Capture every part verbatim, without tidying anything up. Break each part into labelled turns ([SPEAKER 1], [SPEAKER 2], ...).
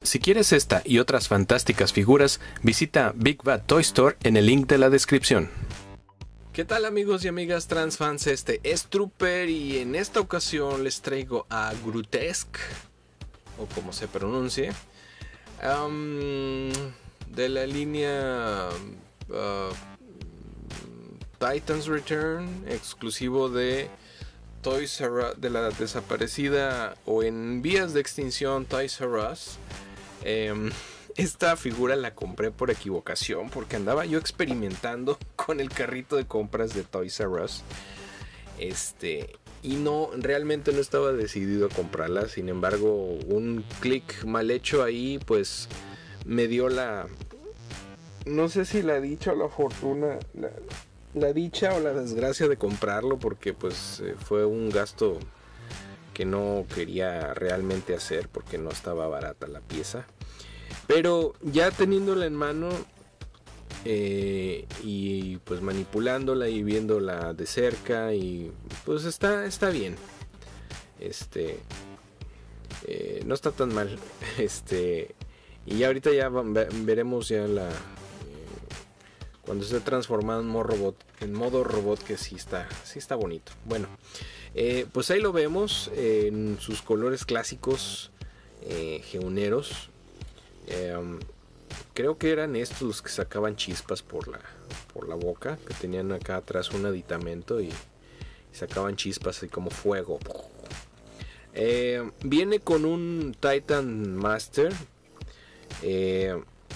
[SPEAKER 1] Si quieres esta y otras fantásticas figuras, visita Big Bad Toy Store en el link de la descripción. ¿Qué tal amigos y amigas transfans? Este es Trooper y en esta ocasión les traigo a Grutesque, o como se pronuncie, um, de la línea uh, Titans Return, exclusivo de Toys R Us, de la desaparecida o en vías de extinción Toys R Us. Eh, esta figura la compré por equivocación porque andaba yo experimentando con el carrito de compras de Toys R Us. Este, y no, realmente no estaba decidido a comprarla. Sin embargo, un clic mal hecho ahí, pues me dio la, no sé si la dicha o la fortuna, la, la dicha o la desgracia de comprarlo, porque pues eh, fue un gasto que no quería realmente hacer porque no estaba barata la pieza. Pero ya teniéndola en mano eh, y pues manipulándola y viéndola de cerca, y pues está, está bien. Este eh, no está tan mal. Este y ahorita ya veremos ya la eh, cuando se ha transformado en modo robot, en modo robot, que sí está, sí está bonito. Bueno, eh, pues ahí lo vemos eh, en sus colores clásicos eh, geuneros. Eh, creo que eran estos los que sacaban chispas por la, por la boca, que tenían acá atrás un aditamento y, y sacaban chispas así como fuego. Eh, viene con un Titan Master. Eh,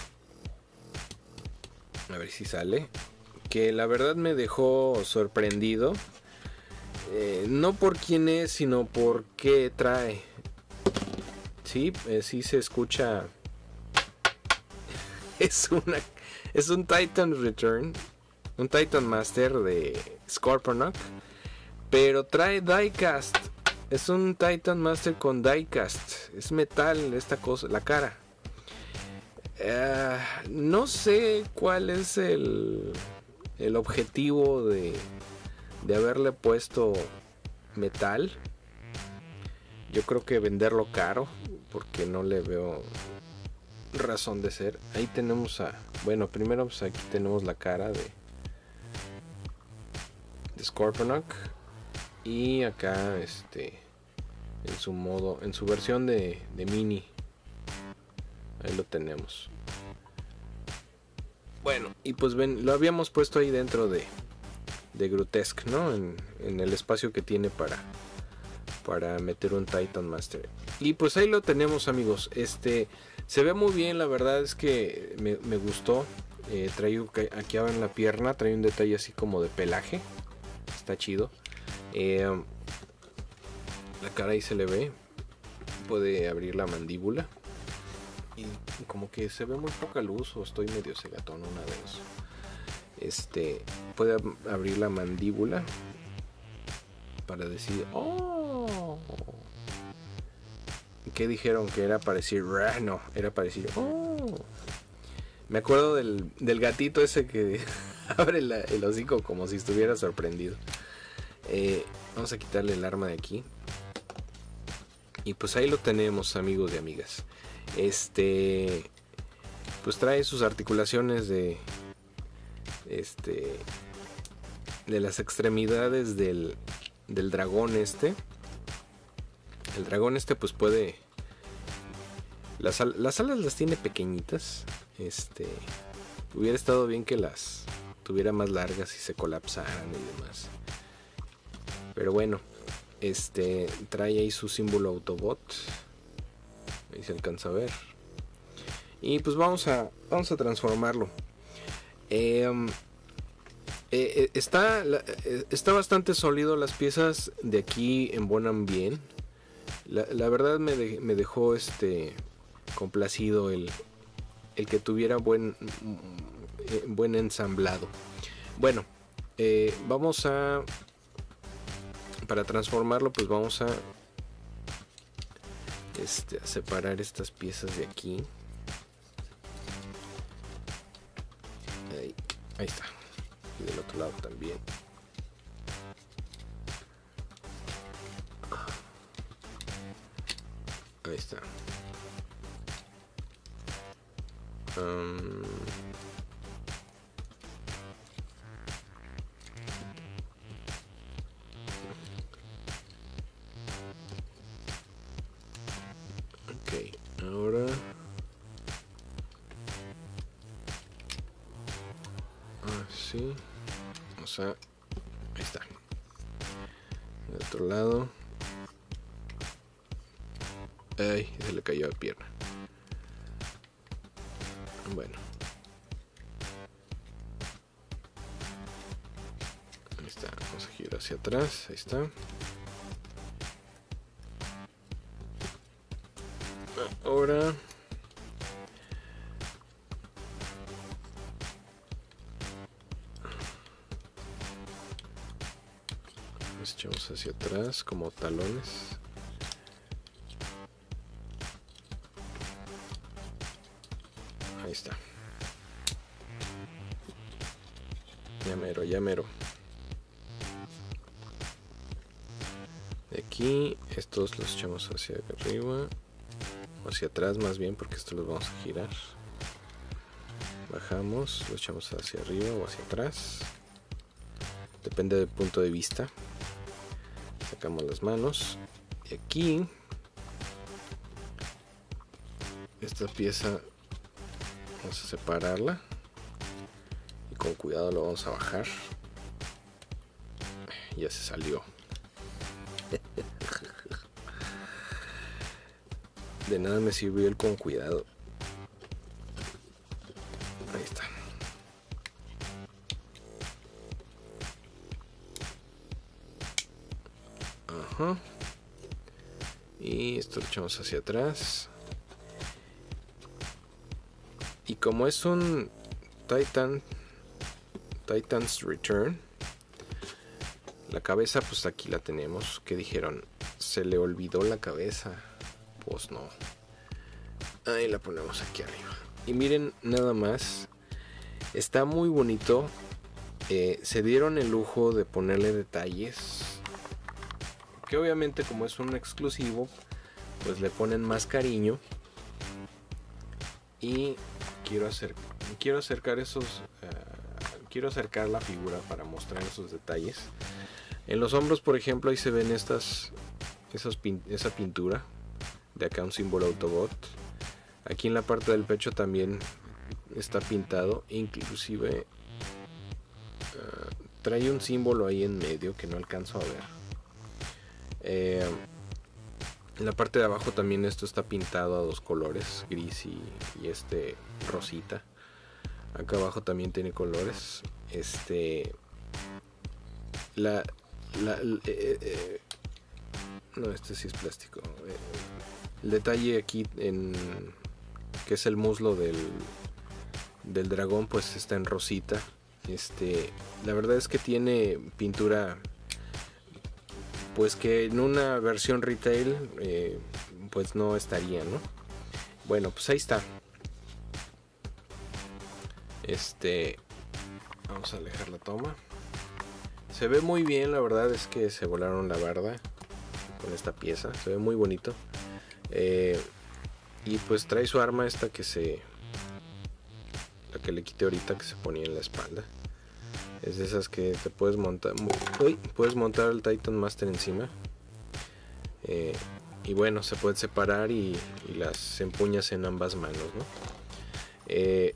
[SPEAKER 1] a ver si sale. Que la verdad me dejó sorprendido. Eh, no por quién es, sino por qué trae. Sí, eh, sí se escucha. Es una, es un Titan Return, un Titan Master de Scorponok, pero trae diecast. Es un Titan Master con diecast. Es metal esta cosa, la cara. Uh, no sé cuál es el, el objetivo de, de haberle puesto metal. Yo creo que venderlo caro, porque no le veo razón de ser. Ahí tenemos a, bueno, primero pues aquí tenemos la cara de, de Scorponok, y acá este en su modo, en su versión de, de mini. Ahí lo tenemos. Bueno, y pues ven, lo habíamos puesto ahí dentro de, de Grutesque, ¿no? En, en el espacio que tiene para, para meter un Titan Master. Y pues ahí lo tenemos, amigos. Este se ve muy bien, la verdad es que me, me gustó. Eh, trae aquí en la pierna, trae un detalle así como de pelaje. Está chido. Eh, la cara ahí se le ve. Puede abrir la mandíbula. Y como que se ve muy poca luz, o estoy medio cegatón, una de dos. Este, puede ab- abrir la mandíbula para decir, oh. ¿Qué dijeron? Que era para decir, no, era para decir, oh. Me acuerdo del, del gatito ese que abre la, el hocico como si estuviera sorprendido. Eh, vamos a quitarle el arma de aquí. Y pues ahí lo tenemos, amigos y amigas. Este, pues trae sus articulaciones de, este, de las extremidades del, del dragón este. El dragón este pues puede, las, las alas las tiene pequeñitas. Este, hubiera estado bien que las tuviera más largas y se colapsaran y demás. Pero bueno, este trae ahí su símbolo Autobot. Ahí se alcanza a ver. Y pues vamos a vamos a transformarlo. Eh, eh, está eh, está bastante sólido. Las piezas de aquí embonan bien. La, la verdad me, de, me dejó este complacido el, el que tuviera buen buen ensamblado. Bueno, eh, vamos a, para transformarlo, pues vamos a, este, a separar estas piezas de aquí. Ahí, ahí está. Y del otro lado también. Ahí está. Um, ok, ahora así, o sea, ahí está. Del otro lado. Ay, se le cayó la pierna. Bueno. Ahí está. Vamos a girar hacia atrás. Ahí está. Ahora. Nos echamos hacia atrás como talones. Ahí está. Ya mero, ya mero. De aquí, estos los echamos hacia arriba. O hacia atrás más bien, porque estos los vamos a girar. Bajamos, los echamos hacia arriba o hacia atrás. Depende del punto de vista. Sacamos las manos. Y aquí, esta pieza vamos a separarla y con cuidado lo vamos a bajar. Ya se salió. De nada me sirvió el con cuidado. Ahí está. Ajá. Y esto lo echamos hacia atrás. Y como es un Titan Titan's Return, la cabeza pues aquí la tenemos. ¿Qué dijeron? Se le olvidó la cabeza. Pues no. Ahí la ponemos aquí arriba. Y miren nada más. Está muy bonito. Eh, se dieron el lujo de ponerle detalles. Que obviamente como es un exclusivo, pues le ponen más cariño. Y quiero hacer quiero acercar esos uh, quiero acercar la figura para mostrar esos detalles. En los hombros, por ejemplo, ahí se ven estas esos pin, esa pintura de acá, un símbolo Autobot. Aquí en la parte del pecho también está pintado, inclusive uh, trae un símbolo ahí en medio que no alcanzo a ver. Eh, en la parte de abajo también esto está pintado a dos colores, gris y, y este rosita. Acá abajo también tiene colores. Este, la, la eh, eh, no, este sí es plástico. Eh, el detalle aquí en que es el muslo del del dragón, pues está en rosita. Este, la verdad es que tiene pintura, pues que en una versión retail eh, pues no estaría, ¿no? Bueno, pues ahí está. Este, vamos a alejar la toma. Se ve muy bien, la verdad es que se volaron la barda con esta pieza. Se ve muy bonito. Eh, y pues trae su arma esta que se, la que le quité ahorita, que se ponía en la espalda. Es de esas que te puedes montar. Uy, puedes montar el Titan Master encima. Eh, y bueno, se puede separar y, y las empuñas en ambas manos, ¿no? Eh,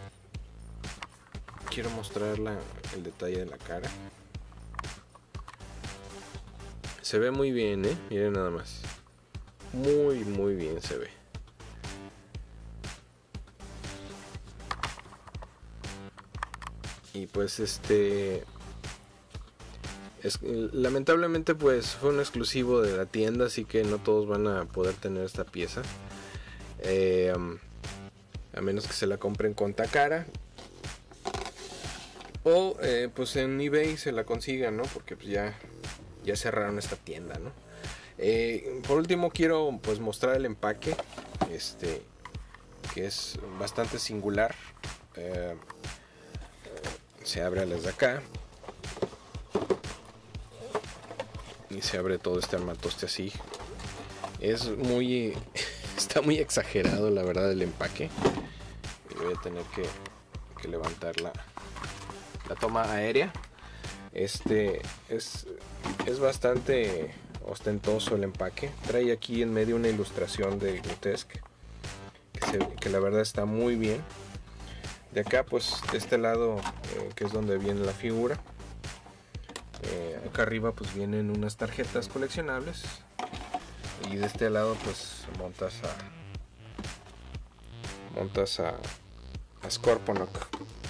[SPEAKER 1] quiero mostrar la, el detalle de la cara. Se ve muy bien, ¿eh? Miren nada más. Muy, muy bien se ve. Y pues este es, lamentablemente pues fue un exclusivo de la tienda, así que no todos van a poder tener esta pieza, eh, a menos que se la compren con Takara o eh, pues en eBay se la consigan, ¿no? Porque pues ya, ya cerraron esta tienda, ¿no? Eh, por último quiero pues mostrar el empaque, este que es bastante singular. eh, Se abre desde acá y se abre todo este armatoste así. Es muy, está muy exagerado, la verdad, el empaque. voy a tener que, que levantar la, la toma aérea. Este es, es bastante ostentoso el empaque. Trae aquí en medio una ilustración de Grotesque que, se, que la verdad está muy bien. De acá, pues de este lado, eh, que es donde viene la figura, eh, acá arriba pues vienen unas tarjetas coleccionables, y de este lado pues montas a montas a, a Scorponok.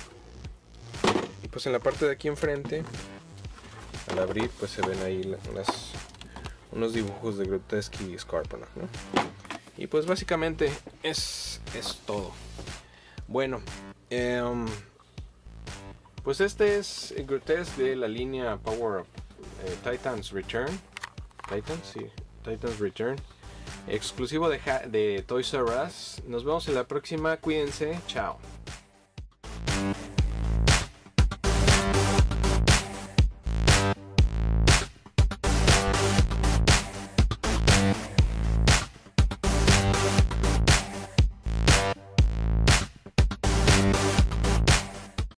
[SPEAKER 1] Y pues en la parte de aquí enfrente, al abrir, pues se ven ahí unas, unos dibujos de Grotesque y Scorponok, ¿no? Y pues básicamente es, es todo. Bueno, um, pues este es el Grotesque de la línea Power Up, eh, Titans Return. Titans, sí, Titans Return. Exclusivo de, de Toys R Us. Nos vemos en la próxima. Cuídense. Chao.